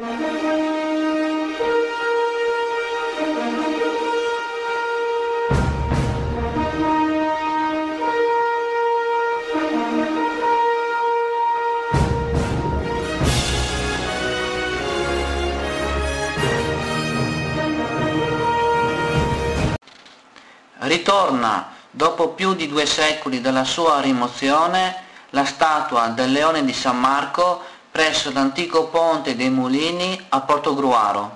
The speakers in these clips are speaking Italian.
Ritorna, dopo più di 2 secoli dalla sua rimozione, la statua del Leone di San Marco presso l'antico ponte dei Mulini a Portogruaro.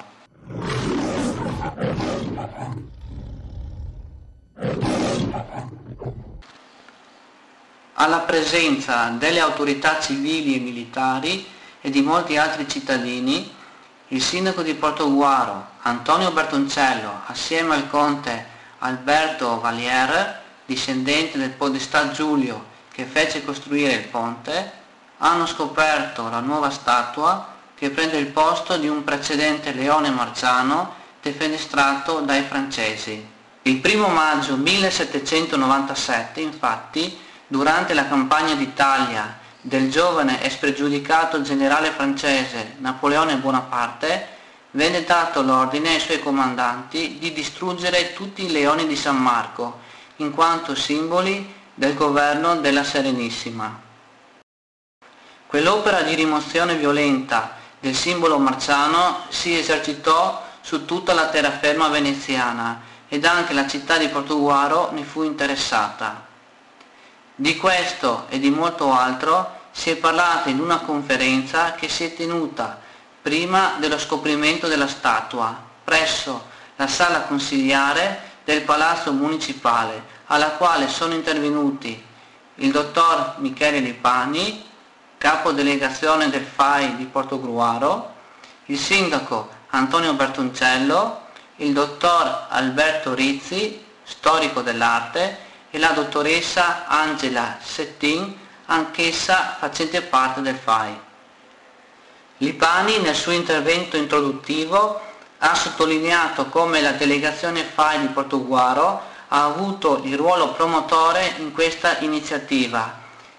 Alla presenza delle autorità civili e militari e di molti altri cittadini, il sindaco di Portogruaro, Antonio Bertoncello, assieme al conte Alberto Valier, discendente del podestà Giulio che fece costruire il ponte, hanno scoperto la nuova statua che prende il posto di un precedente leone marciano defenestrato dai francesi. Il 1 maggio 1797, infatti, durante la campagna d'Italia del giovane e spregiudicato generale francese Napoleone Bonaparte, venne dato l'ordine ai suoi comandanti di distruggere tutti i leoni di San Marco, in quanto simboli del governo della Serenissima. Quell'opera di rimozione violenta del simbolo marciano si esercitò su tutta la terraferma veneziana ed anche la città di Portogruaro ne fu interessata. Di questo e di molto altro si è parlato in una conferenza che si è tenuta prima dello scoprimento della statua, presso la sala consigliare del Palazzo Municipale, alla quale sono intervenuti il dottor Michele Lipani, capo delegazione del FAI di Portogruaro, il sindaco Antonio Bertoncello, il dottor Alberto Rizzi, storico dell'arte, e la dottoressa Angela Settin, anch'essa facente parte del FAI. Lipani nel suo intervento introduttivo ha sottolineato come la delegazione FAI di Portogruaro ha avuto il ruolo promotore in questa iniziativa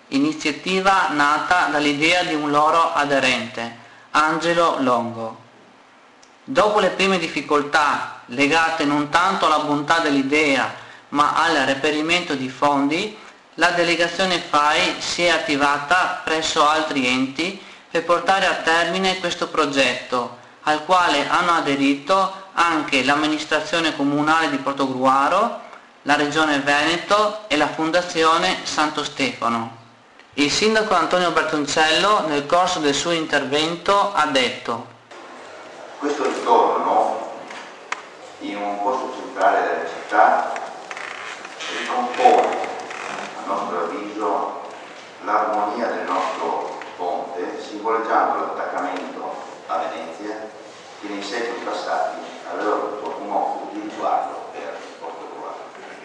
nata dall'idea di un loro aderente, Angelo Longo. Dopo le prime difficoltà legate non tanto alla bontà dell'idea ma al reperimento di fondi, la delegazione FAI si è attivata presso altri enti per portare a termine questo progetto, al quale hanno aderito anche l'amministrazione comunale di Portogruaro, la Regione Veneto e la Fondazione Santo Stefano. Il sindaco Antonio Bertoncello nel corso del suo intervento ha detto: questo ritorno in un posto centrale della città ricompone, a nostro avviso, l'armonia del nostro ponte, simboleggiando l'attaccamento a Venezia che nei secoli passati aveva avuto un occhio di riguardo per Portogruaro.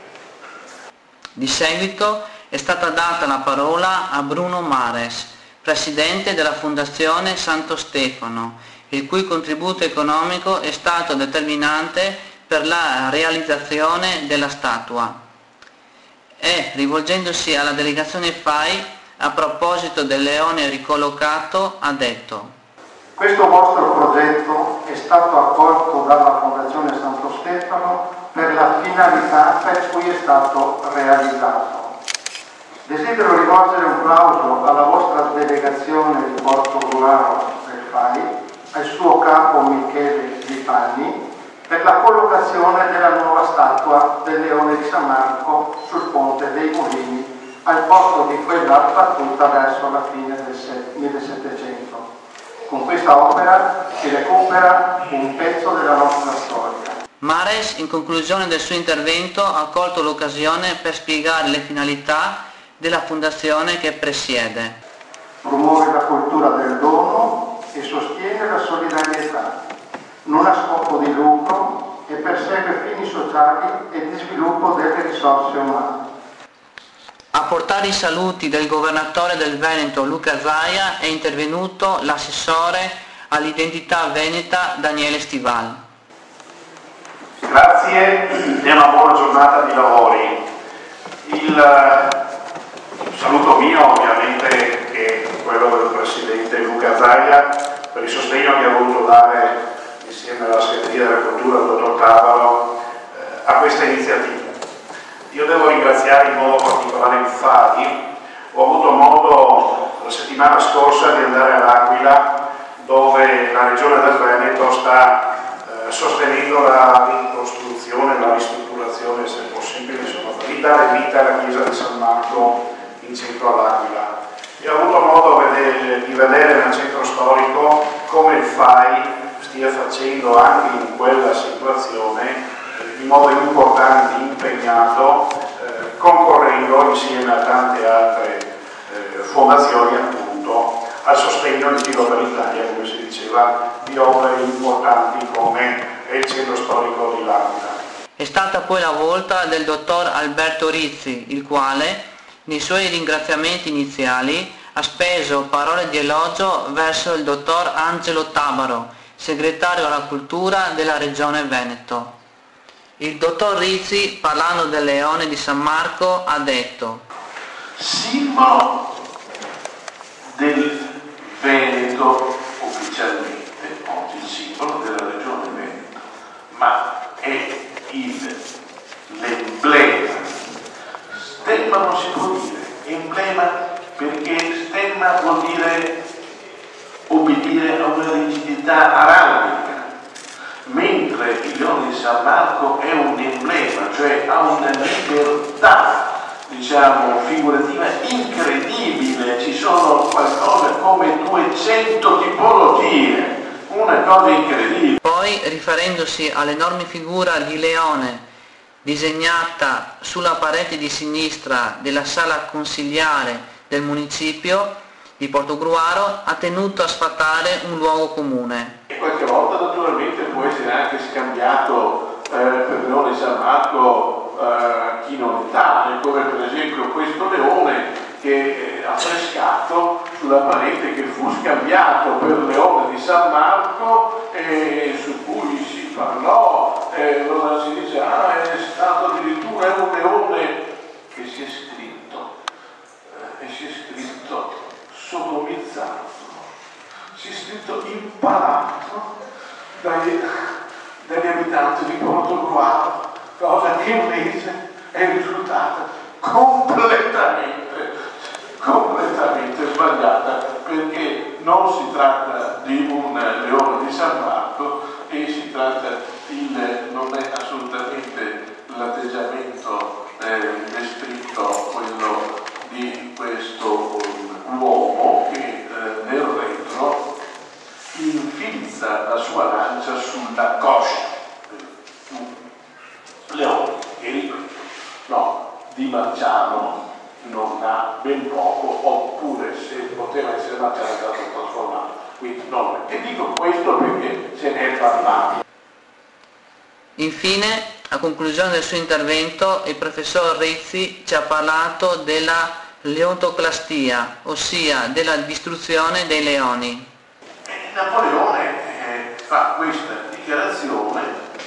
Di seguito è stata data la parola a Bruno Mares, presidente della Fondazione Santo Stefano, il cui contributo economico è stato determinante per la realizzazione della statua. E, rivolgendosi alla delegazione FAI, a proposito del leone ricollocato, ha detto: questo vostro progetto è stato accolto dalla Fondazione Santo Stefano per la finalità per cui è stato realizzato. Desidero rivolgere un plauso alla vostra delegazione di Portogruaro del FAI, al suo capo Michele Lipani, per la collocazione della nuova statua del Leone di San Marco sul ponte dei Mulini, al posto di quella battuta verso la fine del 1700. Con questa opera si recupera un pezzo della nostra storia. Mares, in conclusione del suo intervento, ha colto l'occasione per spiegare le finalità della fondazione che presiede. Promuove la cultura del dono e sostiene la solidarietà. Non ha scopo di lucro e persegue fini sociali e di sviluppo delle risorse umane. A portare i saluti del governatore del Veneto Luca Zaia è intervenuto l'assessore all'identità veneta Daniele Stival. Grazie e una buona giornata di lavori. Il saluto mio ovviamente è quello del Presidente Luca Zaia per il sostegno che ha avuto volevo dare insieme alla Segreteria della Cultura, al dottor Tabaro, a questa iniziativa. Io devo ringraziare in modo particolare il FAI. Ho avuto modo la settimana scorsa di andare all'Aquila, dove la Regione del Veneto sta sostenendo la ricostruzione, la ristrutturazione, se possibile, di dare vita alla chiesa di San Marco in centro all'Aquila. E ho avuto modo di vedere nel centro storico come il FAI stia facendo anche in quella situazione in modo importante, impegnato, concorrendo insieme a tante altre fondazioni appunto al sostegno in giro per l'Italia, come si diceva, di opere importanti come è il centro storico di L'Aquila. È stata poi la volta del dottor Alberto Rizzi, il quale, nei suoi ringraziamenti iniziali, ha speso parole di elogio verso il dottor Angelo Tabaro, segretario alla cultura della Regione Veneto. Il dottor Rizzi, parlando del Leone di San Marco, ha detto: simbolo del Veneto ufficialmente, oggi il simbolo della Regione Veneto, ma è l'emblema. Stemma non si può dire, emblema perché stemma vuol dire obbedire a una rigidità araldica, mentre il Leone di San Marco è un emblema, cioè ha una libertà, diciamo, figurativa incredibile. Ci sono qualcosa come 200 tipologie, una cosa incredibile. Poi, riferendosi all'enorme figura di leone disegnata sulla parete di sinistra della sala consiliare del municipio di Portogruaro, ha tenuto a sfatare un luogo comune. E qualche volta naturalmente può essere anche scambiato per Leone di San Marco chi non è tale, come per esempio questo leone che è affrescato sulla parete, che fu scambiato per Leone di San Marco e su cui si parlò, allora si dice è stato addirittura un leone che si è scritto sodomizzato, si è scritto imparato dagli abitanti di Portogruaro, cosa che invece è risultata completamente sbagliata, perché non si tratta di un leone di San Marco e si tratta non è assolutamente l'atteggiamento descritto quello di questo uomo che nel retro infilza la sua lancia sulla coscia leone, e ripeto, no, di Marciano non ha ben poco, oppure se poteva essere Marciano è stato trasformato, quindi non. E dico questo perché se ne è parlato. Infine, a conclusione del suo intervento, il professor Rizzi ci ha parlato della leontoclastia, ossia della distruzione dei leoni. Napoleone fa questa dichiarazione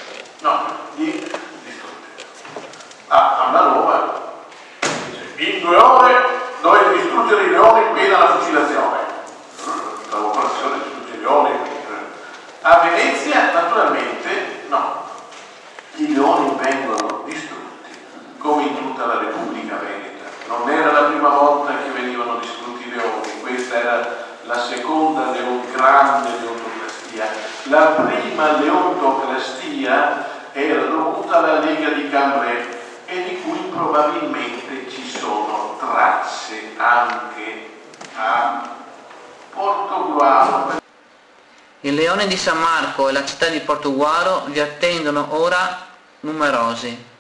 a Roma, dice: in 2 ore dovete distruggere i leoni in piena la fucilazione. L'operazione di distruggere i leoni. A Venezia naturalmente no, i leoni vengono distrutti come in tutta la Repubblica Veneta. Non era la prima volta che venivano distrutti i leoni, questa era la seconda grande leontoclastia. La prima leontoclastia era dovuta alla Lega di Cambrai e di cui probabilmente ci sono tracce anche a Portogruaro. Il Leone di San Marco e la città di Portogruaro vi attendono ora numerosi.